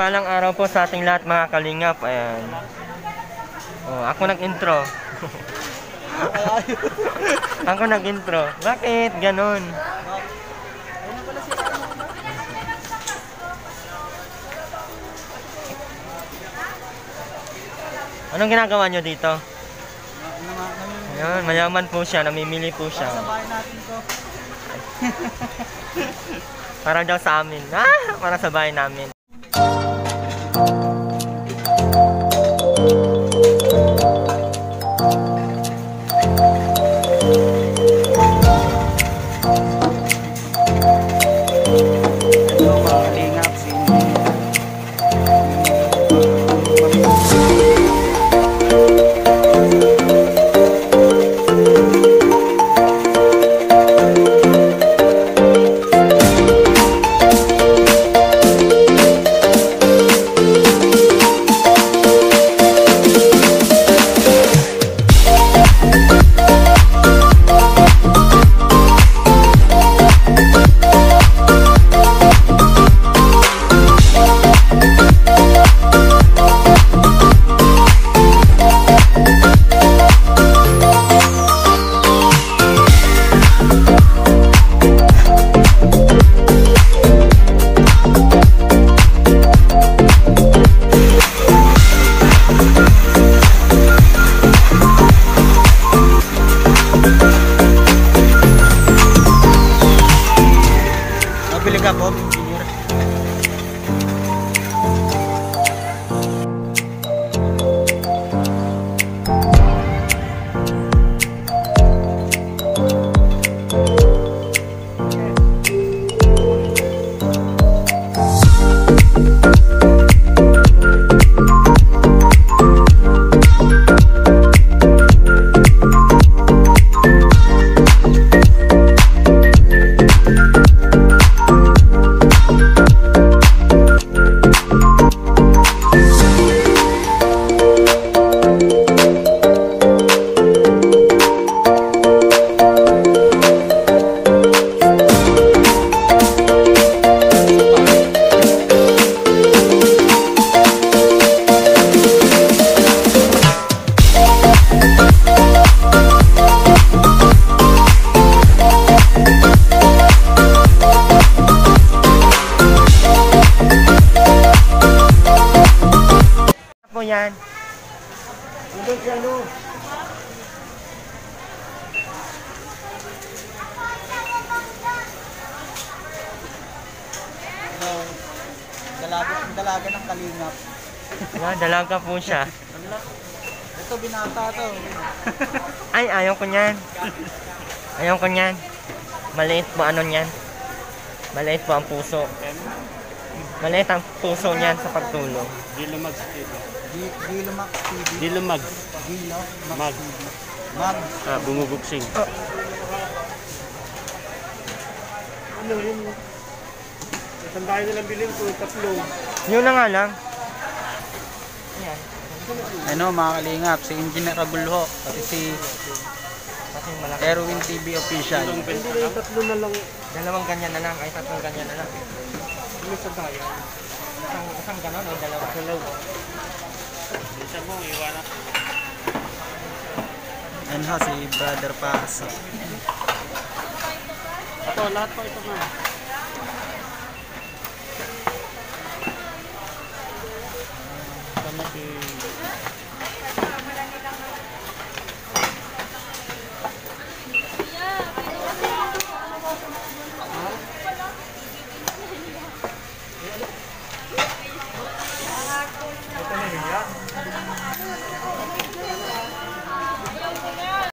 Mapagpalang araw po sa ating lahat mga kalingap. Ayan. Oh, ako nag-intro. Ako nag-intro. Bakit? Ganon. Anong ginagawa nyo dito? Ayan, mayaman po siya. Namimili po siya. Sa bahay natin to. Para daw sa amin. Para sa bahay namin. Mabili ka po, engineer. Yan. Ito si ano? Dalaga ng kalingap. Yan, dalaga po siya. Ito binata to. Ay, ayaw ko niyan. Ayaw ko niyan. Maliit po ano niyan. Maliit po ang puso. Maliit ang puso niyan sa pagtulog. Dilumags TV. Dilumags TV. Dilumags. Dilumags TV. Mag. Bumubuksing. Ano yun? Tandaan nilang bilhin ko, tatlo. Yun na nga lang. Ayan. Ano mga kalingap, si Engineer Agulho, pati si Erwin TV Official. Tatlo na lang. Dalawang ganyan na lang, ay tatlong ganyan na lang. Ano sa bayan? Isang ganon o dalawa. Isa mo, iwanan. Ano si Brother Paso. Ito, lahat pa ito na.